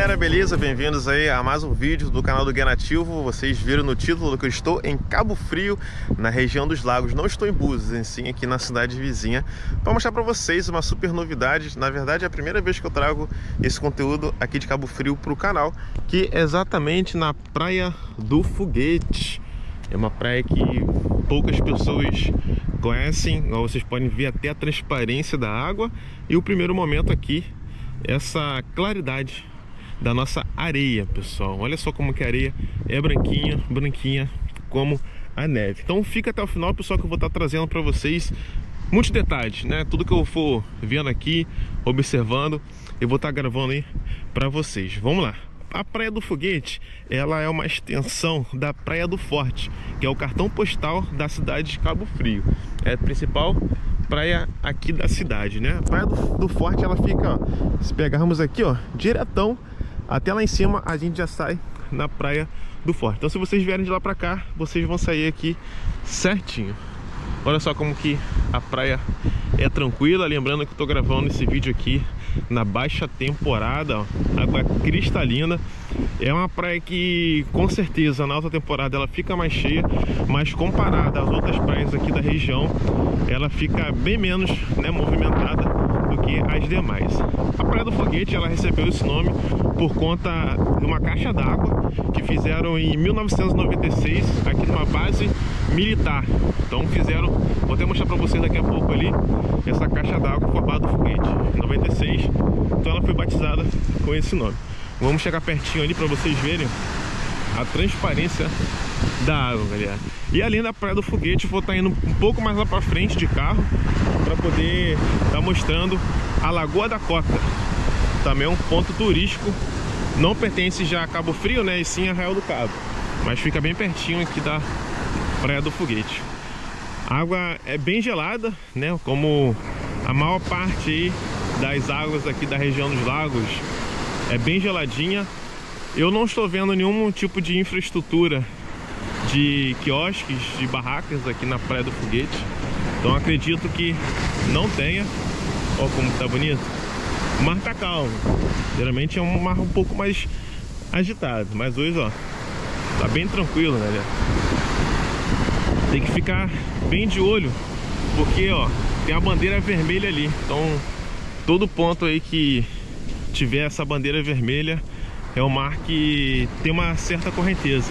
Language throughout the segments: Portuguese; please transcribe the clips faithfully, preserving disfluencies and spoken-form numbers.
galera, beleza? Bem-vindos aí a mais um vídeo do canal do Guia Nativo. Vocês viram no título que eu estou em Cabo Frio, na região dos lagos. Não estou em Búzios, em sim aqui na cidade vizinha, para mostrar para vocês uma super novidade. Na verdade é a primeira vez que eu trago esse conteúdo aqui de Cabo Frio para o canal, que é exatamente na Praia do Foguete. É uma praia que poucas pessoas conhecem, vocês podem ver até a transparência da água e o primeiro momento aqui, essa claridade da nossa areia, pessoal. Olha só como que a areia é branquinha, branquinha como a neve. Então fica até o final, pessoal, que eu vou estar trazendo para vocês muitos detalhes, né? Tudo que eu for vendo aqui, observando, eu vou estar gravando aí para vocês. Vamos lá. A Praia do Foguete, ela é uma extensão da Praia do Forte, que é o cartão postal da cidade de Cabo Frio. É a principal praia aqui da cidade, né? A Praia do, do Forte, ela fica, ó, se pegarmos aqui, ó, diretão até lá em cima, a gente já sai na Praia do Forte. Então se vocês vierem de lá pra cá, vocês vão sair aqui certinho. Olha só como que a praia é tranquila. Lembrando que eu tô gravando esse vídeo aqui na baixa temporada, ó, água cristalina. É uma praia que com certeza na alta temporada ela fica mais cheia, mas comparada às outras praias aqui da região, ela fica bem menos, né, movimentada do que as demais. A Praia do Foguete, ela recebeu esse nome por conta de uma caixa d'água que fizeram em mil novecentos e noventa e seis aqui numa base militar. Então fizeram, vou até mostrar para vocês daqui a pouco ali, essa caixa d'água formada do foguete em noventa e seis. Então ela foi batizada com esse nome. Vamos chegar pertinho ali para vocês verem a transparência da água, galera. E além da Praia do Foguete, eu vou estar indo um pouco mais lá para frente de carro para poder estar mostrando a Lagoa da Coca. Também é um ponto turístico, não pertence já a Cabo Frio, né, e sim a Arraial do Cabo, mas fica bem pertinho aqui da Praia do Foguete. A água é bem gelada, né, como a maior parte aí das águas aqui da região dos lagos é bem geladinha. Eu não estou vendo nenhum tipo de infraestrutura de quiosques, de barracas aqui na Praia do Foguete, então acredito que não tenha. Olha como tá bonito. O mar tá calmo, geralmente é um mar um pouco mais agitado, mas hoje, ó, tá bem tranquilo, galera. Tem que ficar bem de olho, porque, ó, tem a bandeira vermelha ali. Então, todo ponto aí que tiver essa bandeira vermelha é o mar que tem uma certa correnteza.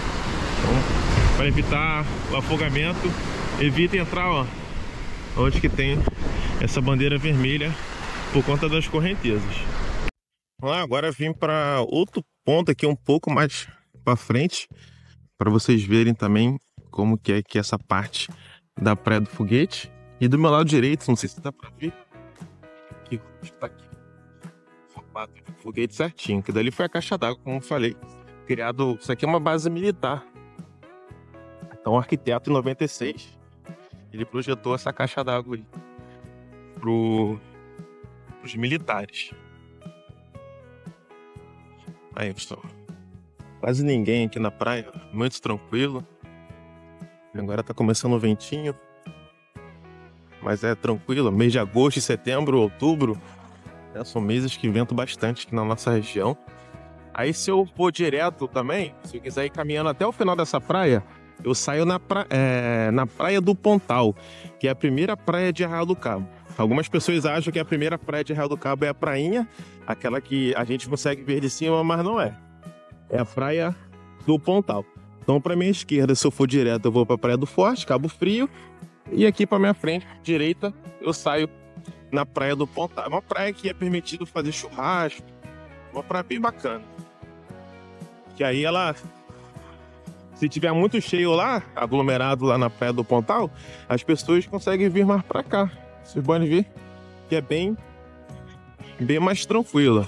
Então, para evitar o afogamento, evite entrar, ó, onde que tem essa bandeira vermelha, por conta das correntezas. Ah, agora vim para outro ponto aqui um pouco mais para frente, para vocês verem também como que é que essa parte da Praia do Foguete. E do meu lado direito, não sei se dá para ver, aqui está aqui o formato do foguete certinho, que dali foi a caixa d'água, como eu falei, criado. Isso aqui é uma base militar. Então o arquiteto em noventa e seis ele projetou essa caixa d'água aí pro os militares. Aí, pessoal, quase ninguém aqui na praia, muito tranquilo. Agora tá começando o ventinho, mas é tranquilo. Mês de agosto, setembro, outubro, né, são meses que ventam bastante aqui na nossa região. Aí se eu for direto também, se eu quiser ir caminhando até o final dessa praia, eu saio na, pra... é... na Praia do Pontal, que é a primeira praia de Arraial do Cabo. Algumas pessoas acham que a primeira praia de Arraial do Cabo é a prainha, aquela que a gente consegue ver de cima, mas não é. É a Praia do Pontal. Então, para minha esquerda, se eu for direto, eu vou para a Praia do Forte, Cabo Frio. E aqui para minha frente, direita, eu saio na Praia do Pontal. É uma praia que é permitido fazer churrasco, uma praia bem bacana. Que aí ela, se tiver muito cheio lá, aglomerado lá na Praia do Pontal, as pessoas conseguem vir mais para cá. Vocês podem ver que é bem, bem mais tranquila.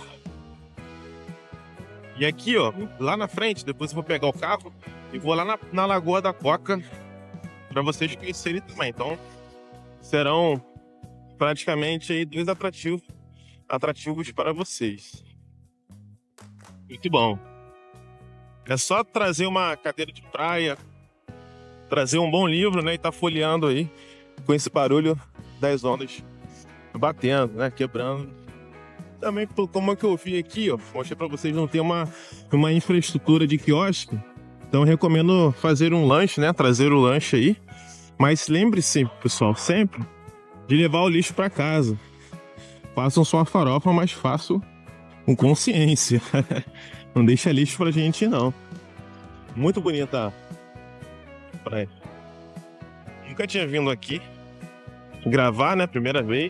E aqui, ó, lá na frente, depois eu vou pegar o carro e vou lá na, na Lagoa da Coca para vocês conhecerem também. Então, serão praticamente aí dois atrativos, atrativos para vocês. Muito bom. É só trazer uma cadeira de praia, trazer um bom livro, né, e tá folheando aí com esse barulho das ondas batendo, né, quebrando Também, como é que eu vi aqui, ó, mostrei para vocês, não tem uma, uma infraestrutura de quiosque. Então eu recomendo fazer um lanche, né? Trazer o lanche aí. Mas lembre-se, pessoal, sempre de levar o lixo para casa. Façam sua farofa, mas façam com consciência. Não deixa lixo pra gente, não. Muito bonita a praia. Nunca tinha vindo aqui gravar, né? Primeira vez.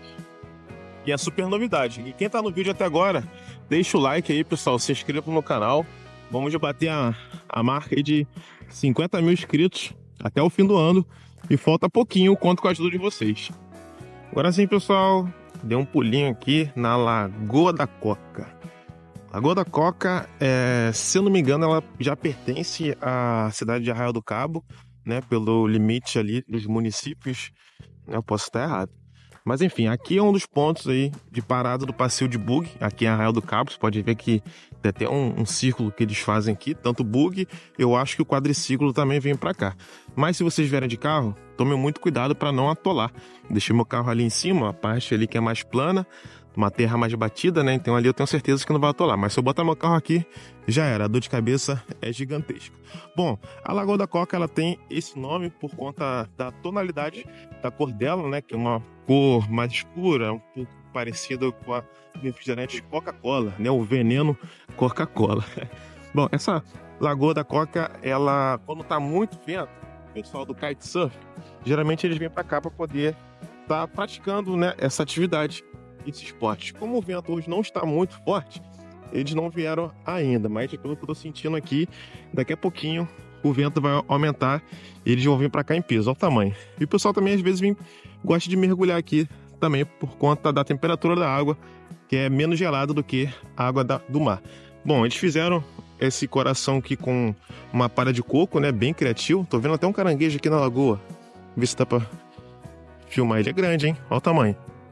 E é super novidade. E quem tá no vídeo até agora, deixa o like aí, pessoal. Se inscreva no canal. Vamos bater a, a marca aí de cinquenta mil inscritos até o fim do ano. E falta pouquinho, conto com a ajuda de vocês. Agora sim, pessoal, dei um pulinho aqui na Lagoa da Coca. Lagoa da Coca, é, se eu não me engano, ela já pertence à cidade de Arraial do Cabo, né? Pelo limite ali dos municípios. Eu posso estar errado. Mas enfim, aqui é um dos pontos aí de parada do passeio de bug, aqui em Arraial do Cabo. Você pode ver que tem até um, um círculo que eles fazem aqui, tanto bug, eu acho que o quadriciclo também vem para cá. Mas se vocês vierem de carro, tomem muito cuidado para não atolar. Deixei meu carro ali em cima, a parte ali que é mais plana, uma terra mais batida, né? Então ali eu tenho certeza que não vai atolar. Mas se eu botar meu carro aqui, já era. A dor de cabeça é gigantesca. Bom, a Lagoa da Coca, ela tem esse nome por conta da tonalidade da cor dela, né? Que é uma cor mais escura, um pouco parecida com a refrigerante Coca-Cola, né? O veneno Coca-Cola. Bom, essa Lagoa da Coca, ela, quando tá muito vento, o pessoal do kitesurf, geralmente eles vêm para cá para poder estar tá praticando, né, essa atividade, esse esporte. Como o vento hoje não está muito forte, eles não vieram ainda, mas pelo que eu tô sentindo aqui, daqui a pouquinho o vento vai aumentar e eles vão vir para cá em peso. Olha o tamanho. E o pessoal também às vezes vem, gosta de mergulhar aqui também por conta da temperatura da água, que é menos gelada do que a água da, do mar. Bom, eles fizeram esse coração aqui com uma palha de coco, né? Bem criativo. Tô vendo até um caranguejo aqui na lagoa. Vê se dá pra filmar. Ele é grande, hein? Olha o tamanho.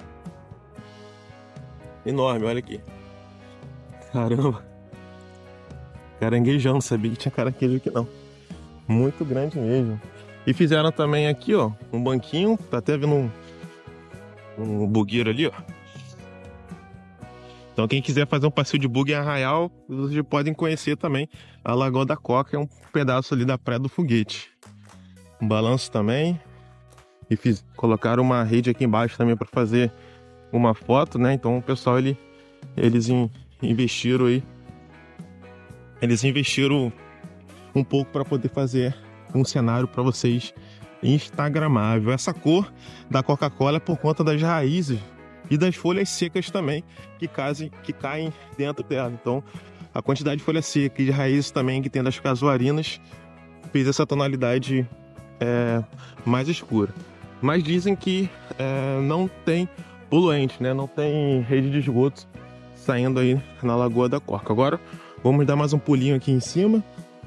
Enorme, olha aqui. Caramba. Caranguejão, não sabia que tinha caranguejo aqui não. Muito grande mesmo. E fizeram também aqui, ó, um banquinho. Tá até vendo um, um bugueiro ali, ó. Então quem quiser fazer um passeio de bug em Arraial, vocês podem conhecer também a Lagoa da Coca, é um pedaço ali da Praia do Foguete. Um balanço também. E fiz, colocaram uma rede aqui embaixo também para fazer uma foto, né? Então o pessoal, ele, eles in, investiram aí. Eles investiram um pouco para poder fazer um cenário para vocês instagramável. Essa cor da Coca-Cola é por conta das raízes e das folhas secas também que, casem, que caem dentro dela. Então a quantidade de folha seca e de raízes também que tem das casuarinas fez essa tonalidade é, mais escura. Mas dizem que é, não tem poluente, né? Não tem rede de esgoto saindo aí na Lagoa da Coca. Agora vamos dar mais um pulinho aqui em cima.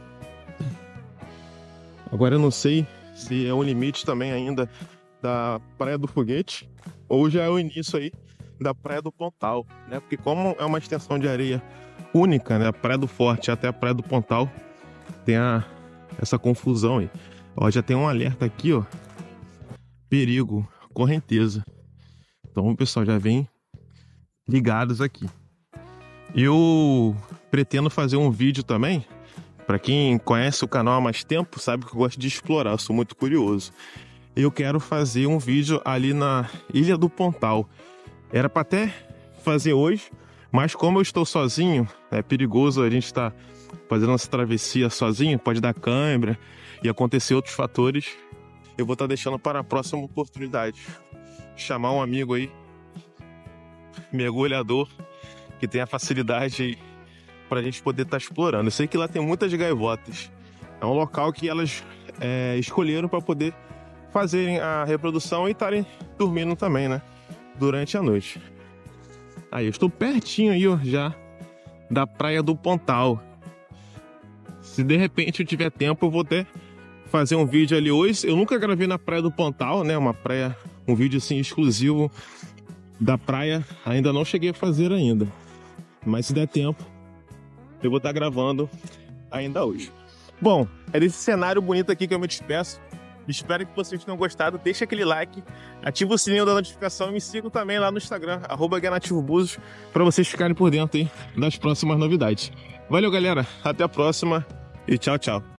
Agora eu não sei se é o limite também ainda da Praia do Foguete ou já é o início aí da Praia do Pontal, né? Porque como é uma extensão de areia única, né? A Praia do Forte até a Praia do Pontal tem a, essa confusão aí. Ó, já tem um alerta aqui, ó. Perigo, correnteza. Então, pessoal, já vem ligados aqui. Eu pretendo fazer um vídeo também. Para quem conhece o canal há mais tempo, sabe que eu gosto de explorar, eu sou muito curioso. Eu quero fazer um vídeo ali na Ilha do Pontal. Era para até fazer hoje, mas como eu estou sozinho, é perigoso a gente estar fazendo essa travessia sozinho, pode dar câimbra e acontecer outros fatores. Eu vou estar deixando para a próxima oportunidade. Chamar um amigo aí, mergulhador, que tenha facilidade para a gente poder estar explorando. Eu sei que lá tem muitas gaivotas. É um local que elas é, escolheram para poder fazerem a reprodução e estarem dormindo também, né? Durante a noite. Aí, eu estou pertinho aí, ó, já da Praia do Pontal. Se de repente eu tiver tempo, eu vou até fazer um vídeo ali hoje. Eu nunca gravei na Praia do Pontal, né? Uma praia, um vídeo assim exclusivo da praia. Ainda não cheguei a fazer ainda. Mas se der tempo, eu vou estar gravando ainda hoje. Bom, é desse cenário bonito aqui que eu me despeço. Espero que vocês tenham gostado. Deixa aquele like, ativa o sininho da notificação e me sigam também lá no Instagram, arroba guianativobúzios, para vocês ficarem por dentro aí das próximas novidades. Valeu, galera. Até a próxima e tchau, tchau.